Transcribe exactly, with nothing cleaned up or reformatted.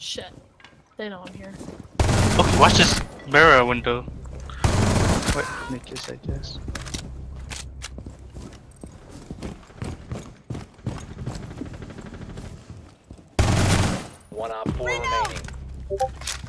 Shit. They know I'm here. Okay, watch this mirror window. Wait, make it I guess. One op four remaining.